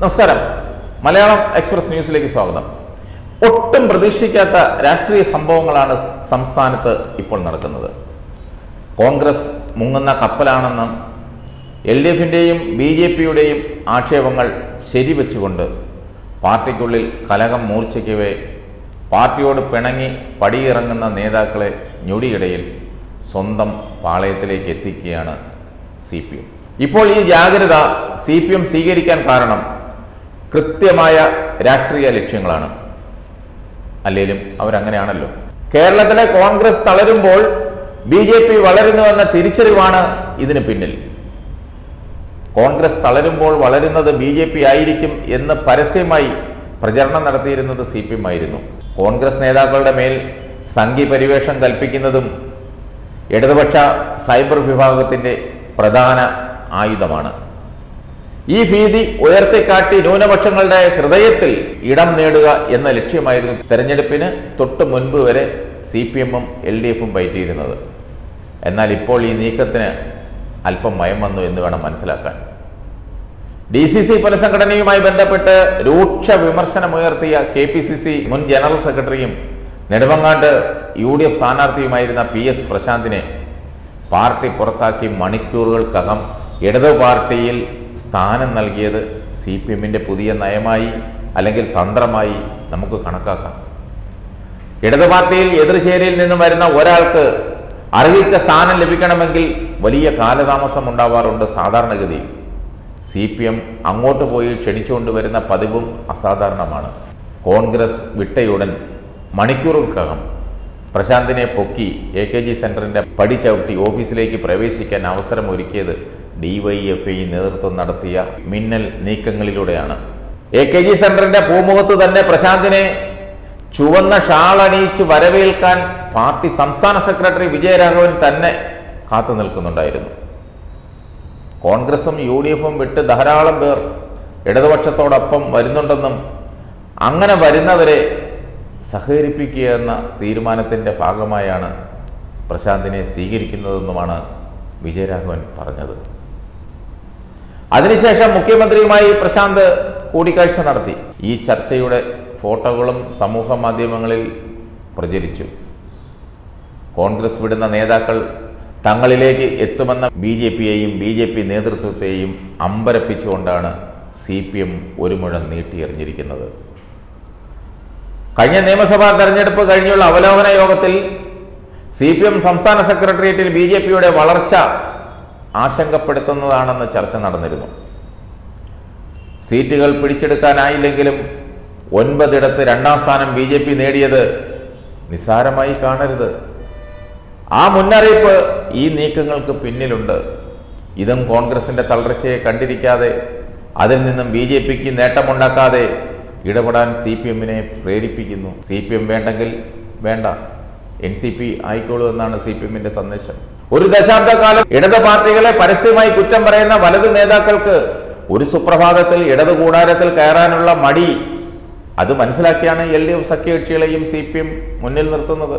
നമസ്കാരം. മലയാളം എക്സ്പ്രസ് ന്യൂസിലേക്ക് സ്വാഗതം. ഒട്ടും പ്രതീക്ഷിക്കാത്ത രാഷ്ട്രീയ സംഭവങ്ങളാണ് സംസ്ഥാനത്ത് ഇപ്പോൾ നടക്കുന്നത്. കോൺഗ്രസ് മുങ്ങുന്ന കപ്പലാണെന്നും LDFിൻ്റെയും BJPയുടെയും ആക്ഷേപങ്ങൾ ശരിവെച്ചുകൊണ്ട് പാർട്ടിക്കുള്ളിൽ കലഹം മൂർച്ഛിക്കവേ പാർട്ടിയോട് പിണങ്ങി പടിയിറങ്ങുന്ന നേതാക്കളെ ഞൊടിയിടയിൽ സ്വന്തം പാളയത്തിലേക്ക് എത്തിക്കുകയാണ് CPM. ഇപ്പോൾ ഈ ജാഗ്രത CPM സ്വീകരിക്കാൻ കാരണം കൃത്യമായ രാഷ്ട്രീയ ലക്ഷ്യങ്ങളാണ്. അല്ലെങ്കിലും അവരങ്ങനെയാണല്ലോ. കേരളത്തിലെ കോൺഗ്രസ് തളരുമ്പോൾ BJP വളരുന്നുവെന്ന തിരിച്ചറിവാണ് ഇതിന് പിന്നിൽ. കോൺഗ്രസ് തളരുമ്പോൾ വളരുന്നത് BJP ആയിരിക്കും എന്ന് പരസ്യമായി പ്രചരണം നടത്തിയിരുന്നത് CPM ആയിരുന്നു. കോൺഗ്രസ് നേതാക്കളുടെ മേൽ സംഘി പരിവേഷം കൽപ്പിക്കുന്നതും ഇടതുപക്ഷ സൈബർ വിഭാഗത്തിൻ്റെ പ്രധാന ആയുധമാണ്. ഈ ഭീതി ഉയർത്തിക്കാട്ടി ന്യൂനപക്ഷങ്ങളുടെ ഹൃദയത്തിൽ ഇടം നേടുക എന്ന ലക്ഷ്യമായിരുന്നു തെരഞ്ഞെടുപ്പിന് തൊട്ട് മുൻപ് വരെ CPMഉം LDFും പയറ്റിയിരുന്നത്. എന്നാൽ ഇപ്പോൾ ഈ നീക്കത്തിന് അല്പം മയം വന്നു എന്ന് വേണം മനസ്സിലാക്കാൻ. DCC പുനഃസംഘടനയുമായി ബന്ധപ്പെട്ട് രൂക്ഷ വിമർശനമുയർത്തിയ KPCC മുൻ ജനറൽ സെക്രട്ടറിയും നെടുമങ്ങാട് UDF സ്ഥാനാർത്ഥിയുമായിരുന്ന PS പ്രശാന്തിനെ പാർട്ടി പുറത്താക്കി മണിക്കൂറുകൾക്കകം ഇടതു പാർട്ടിയിൽ സ്ഥാനം നൽകിയത് CPMന്റെ പുതിയ നയമായി അല്ലെങ്കിൽ തന്ത്രമായി നമുക്ക് കണക്കാക്കാം. ഇടതു പാർട്ടിയിൽ എതിർചേരിയിൽ നിന്നും വരുന്ന ഒരാൾക്ക് അർഹിച്ച സ്ഥാനം ലഭിക്കണമെങ്കിൽ വലിയ കാലതാമസം ഉണ്ടാവാറുണ്ട് സാധാരണഗതിയിൽ. CPM അങ്ങോട്ട് പോയി ക്ഷണിച്ചുകൊണ്ടുവരുന്ന പതിവും അസാധാരണമാണ്. കോൺഗ്രസ് വിട്ടയുടൻ മണിക്കൂറുകൾക്കകം പ്രശാന്തിനെ പൊക്കി AKG സെന്ററിന്റെ പടി ചവിട്ടി ഓഫീസിലേക്ക് പ്രവേശിക്കാൻ അവസരമൊരുക്കിയത് DYFI നേതൃത്വം നടത്തിയ മിന്നൽ നീക്കങ്ങളിലൂടെയാണ്. AKG സെന്ററിന്റെ പൂമുഖത്ത് തന്നെ പ്രശാന്തിനെ ചുവന്ന ഷാൾ അണിയിച്ച് വരവേൽക്കാൻ പാർട്ടി സംസ്ഥാന സെക്രട്ടറി വിജയരാഘവൻ തന്നെ കാത്തു നിൽക്കുന്നുണ്ടായിരുന്നു. കോൺഗ്രസും UDFും വിട്ട് ധാരാളം പേർ ഇടതുപക്ഷത്തോടൊപ്പം വരുന്നുണ്ടെന്നും അങ്ങനെ വരുന്നവരെ സഹകരിപ്പിക്കുക എന്ന തീരുമാനത്തിൻ്റെ ഭാഗമായാണ് പ്രശാന്തിനെ സ്വീകരിക്കുന്നതെന്നുമാണ് വിജയരാഘവൻ പറഞ്ഞത്. അതിനുശേഷം മുഖ്യമന്ത്രിയുമായി പ്രശാന്ത് കൂടിക്കാഴ്ച നടത്തി. ഈ ചർച്ചയുടെ ഫോട്ടോകളും സമൂഹ മാധ്യമങ്ങളിൽ പ്രചരിച്ചു. കോൺഗ്രസ് വിടുന്ന നേതാക്കൾ തങ്ങളിലേക്ക് എത്തുമെന്ന BJPയെയും BJP നേതൃത്വത്തെയും അമ്പരപ്പിച്ചുകൊണ്ടാണ് CPM ഒരു മുഴം നീട്ടിയെറിഞ്ഞിരിക്കുന്നത്. കഴിഞ്ഞ നിയമസഭാ തെരഞ്ഞെടുപ്പ് കഴിഞ്ഞുള്ള അവലോകന യോഗത്തിൽ CPM സംസ്ഥാന സെക്രട്ടേറിയറ്റിൽ BJPയുടെ വളർച്ച ആശങ്കപ്പെടുത്തുന്നതാണെന്ന് ചർച്ച നടന്നിരുന്നു. സീറ്റുകൾ പിടിച്ചെടുക്കാനായില്ലെങ്കിലും 9 ഇടത്ത് 2ാം സ്ഥാനം BJP നേടിയത് നിസ്സാരമായി കാണരുത്. ആ മുന്നറിയിപ്പ് ഈ നീക്കങ്ങൾക്ക് പിന്നിലുണ്ട്. ഇതും കോൺഗ്രസിന്റെ തളർച്ചയെ കണ്ടിരിക്കാതെ അതിൽ നിന്നും BJPക്ക് നേട്ടമുണ്ടാക്കാതെ ഇടപെടാൻ CPMനെ പ്രേരിപ്പിക്കുന്നു. CPM വേണ്ടെങ്കിൽ വേണ്ട, NCP ആയിക്കോളൂ എന്നാണ് CPMന്റെ സന്ദേശം. ഒരു ദശാബ്ദക്കാലം ഇടത് പാർട്ടികളെ പരസ്യമായി കുറ്റം പറയുന്ന വലത് നേതാക്കൾക്ക് ഒരു സുപ്രഭാതത്തിൽ ഇടത് കൂടാരത്തിൽ കയറാനുള്ള മടി അത് മനസ്സിലാക്കിയാണ് LDF സഖ്യകക്ഷികളെയും CPM മുന്നിൽ നിർത്തുന്നത്.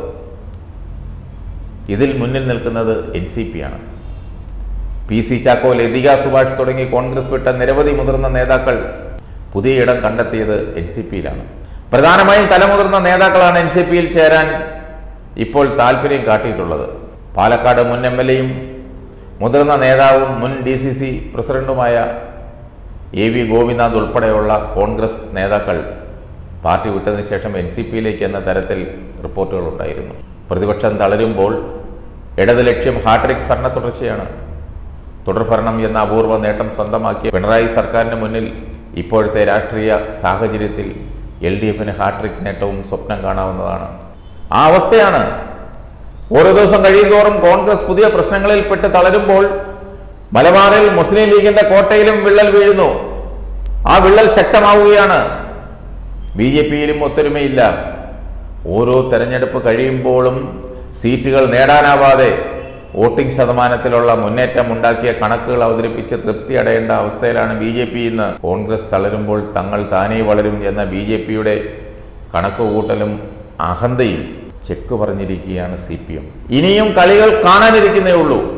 ഇതിൽ മുന്നിൽ നിൽക്കുന്നത് NCP ആണ്. PC ചാക്കോ, ലതിക സുഭാഷ് തുടങ്ങി കോൺഗ്രസ് വിട്ട നിരവധി മുതിർന്ന നേതാക്കൾ പുതിയ ഇടം കണ്ടെത്തിയത് NCPയിലാണ്. പ്രധാനമായും തലമുതിർന്ന നേതാക്കളാണ് NCPയിൽ ചേരാൻ ഇപ്പോൾ താല്പര്യം കാട്ടിയിട്ടുള്ളത്. പാലക്കാട് മുൻ MLAയും മുതിർന്ന നേതാവും മുൻ DCC പ്രസിഡന്റുമായ AV ഗോപിനാഥ് ഉൾപ്പെടെയുള്ള കോൺഗ്രസ് നേതാക്കൾ പാർട്ടി വിട്ടതിന് ശേഷം NCPയിലേക്ക് എന്ന തരത്തിൽ റിപ്പോർട്ടുകളുണ്ടായിരുന്നു. പ്രതിപക്ഷം തളരുമ്പോൾ ഇടത് ലക്ഷ്യം ഹാട്രിക് ഭരണ തുടർച്ചയാണ്. തുടർഭരണം എന്ന അപൂർവ നേട്ടം സ്വന്തമാക്കിയ പിണറായി സർക്കാരിന് മുന്നിൽ ഇപ്പോഴത്തെ രാഷ്ട്രീയ സാഹചര്യത്തിൽ LDFന് ഹാട്രിക് നേട്ടവും സ്വപ്നം കാണാവുന്നതാണ്. ആ അവസ്ഥയാണ്. ഓരോ ദിവസം കഴിയുന്തോറും കോൺഗ്രസ് പുതിയ പ്രശ്നങ്ങളിൽ പെട്ട് തളരുമ്പോൾ മലബാറിൽ മുസ്ലിം ലീഗിന്റെ കോട്ടയിലും വിള്ളൽ വീഴുന്നു. ആ വിള്ളൽ ശക്തമാവുകയാണ്. BJPയിലും ഒത്തൊരുമയില്ല. ഓരോ തെരഞ്ഞെടുപ്പ് കഴിയുമ്പോഴും സീറ്റുകൾ നേടാനാവാതെ വോട്ടിംഗ് ശതമാനത്തിലുള്ള മുന്നേറ്റം ഉണ്ടാക്കിയ കണക്കുകൾ അവതരിപ്പിച്ച് തൃപ്തി അടയേണ്ട അവസ്ഥയിലാണ് BJP ഇന്ന്. കോൺഗ്രസ് തളരുമ്പോൾ തങ്ങൾ താനേ വളരും എന്ന BJPയുടെ കണക്കുകൂട്ടലും അഹന്തയും ചെക്ക് പറഞ്ഞിരിക്കുകയാണ് CPM. ഇനിയും കളികൾ കാണാനിരിക്കുന്നേ ഉള്ളൂ.